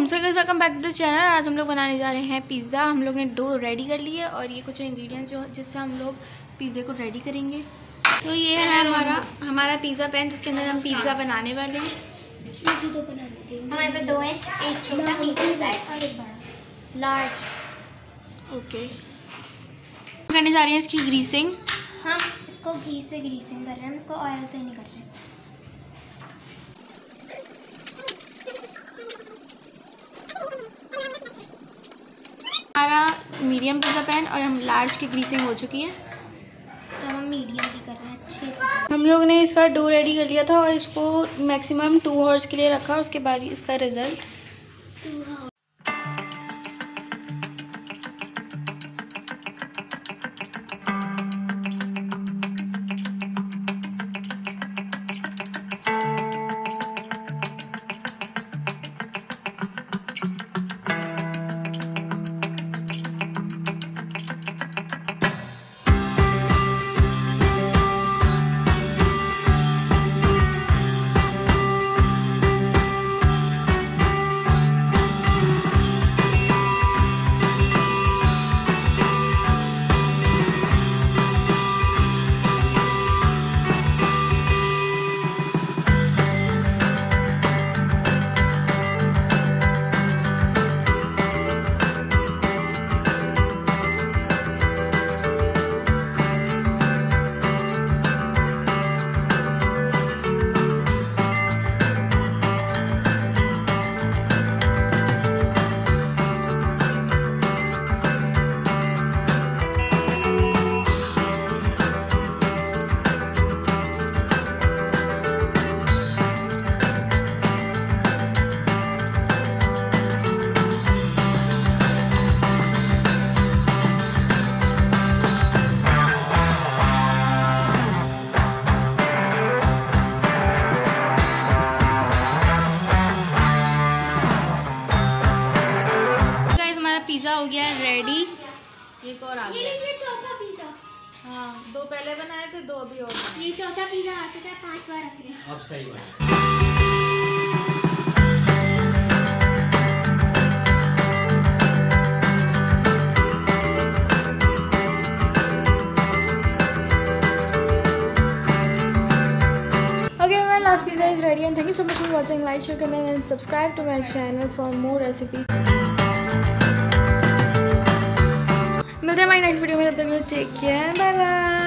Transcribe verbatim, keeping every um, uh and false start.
So guys welcome back to the channel. आज हम लोग बनाने जा रहे हैं पिज़्ज़ा। हम लोग ने डो रेडी कर लिया और ये कुछ इंग्रेडिएंट्स जो जिससे हम लोग पिज़्ज़े को रेडी करेंगे। तो ये है हमारा हमारा पिज़्ज़ा पैन जिसके अंदर हम पिज़्ज़ा बनाने वाले हैं। हमारे पास दो है, एक छोटा मीडियम साइज और एक बड़ा लार्ज। ओके, करने जा रहे हैं इसकी ग्रीसिंग। हम इसको घी से ग्रीसिंग कर रहे हैं, हम इसको ऑयल से नहीं कर रहे हैं। हमारा मीडियम पिज़्ज़ा पैन और हम लार्ज की ग्रीसिंग हो चुकी है, तो हम मीडियम की कर रहे हैं अच्छे से। हम लोग ने इसका डो रेडी कर लिया था और इसको मैक्सिमम टू आवर्स के लिए रखा। उसके बाद इसका रिज़ल्ट पिज़्ज़ा हो गया है रेडी। एक और आ गया, ये चौथा पिज़्ज़ा। हाँ, दो पहले बनाए थे, दो अभी और। ये चौथा पिज़्ज़ा आ चुका है, पांच बार रख रहे हैं। अब सही बना। Okay, my last pizza is ready and thank you so much for watching. Like, share, comment and subscribe to my channel for more recipes. मिलते हैं हमारी नेक्स्ट वीडियो में, तब तक टेक केयर, बाय बाय।